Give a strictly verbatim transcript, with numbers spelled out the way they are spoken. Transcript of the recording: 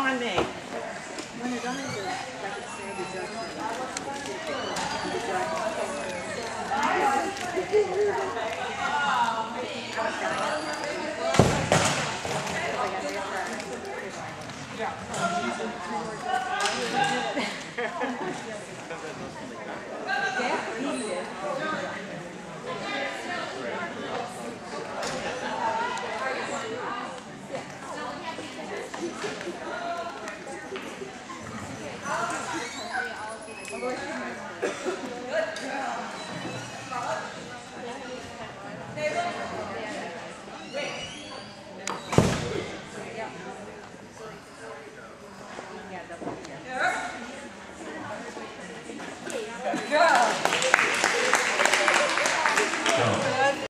on me. When it doesn't just like it say deduction.